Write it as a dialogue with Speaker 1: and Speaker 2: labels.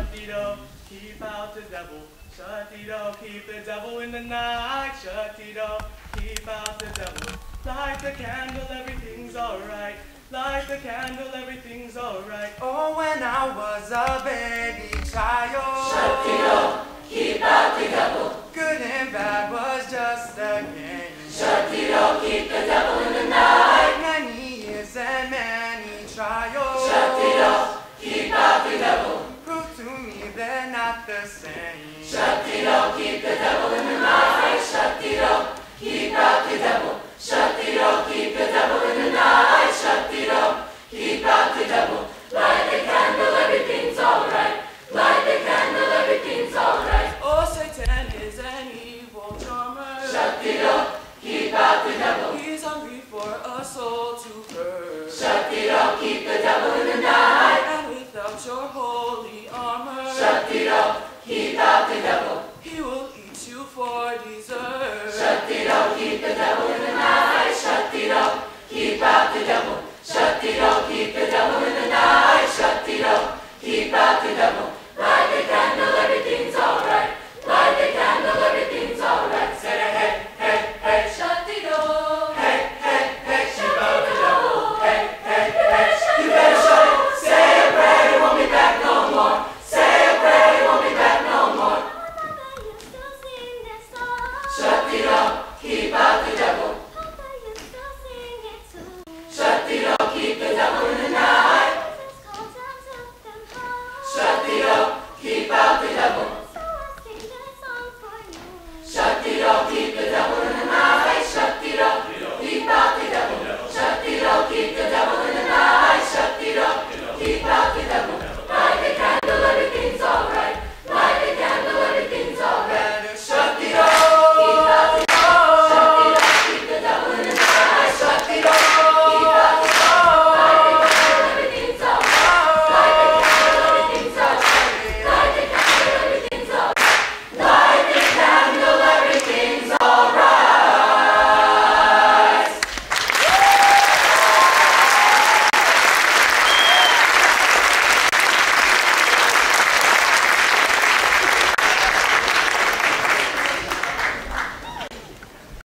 Speaker 1: Shut-dee-do, keep out the devil. Shut-dee-do, keep the devil in the night. Shut-dee-do, keep out the devil. Light the candle, everything's alright. Light the candle, everything's alright.
Speaker 2: Oh, when I was a baby child.
Speaker 3: Shut-dee-do, keep out the devil.
Speaker 2: Good and bad was just a game.
Speaker 3: Shut-dee-do, keep the devil in the night.
Speaker 2: Many years and many trials.
Speaker 3: Shut-dee-do, keep out the devil.
Speaker 2: Prove to me they're not the same.
Speaker 3: Shut-dee-do, keep the devil in the night. Shut-dee-do, keep out the devil. Shut-dee-do, keep the devil in the night. Shut-dee-do, keep out the devil. Light the candle, everything's alright. Light the candle, everything's alright.
Speaker 1: Oh, Satan is an evil charmer.
Speaker 3: Shut-dee-do, keep out the devil.
Speaker 1: He's hungry for a soul to burn.
Speaker 3: Shut-dee-do, keep the devil in the night.
Speaker 1: And without your holy armor,
Speaker 3: Shut-dee-do, keep out the devil.
Speaker 1: he will eat you for dessert.
Speaker 3: Shut-dee-do, keep the devil in the night. Shut-dee-do, keep out the devil. Shut-dee-do, keep the devil in the night. Shut-dee-do.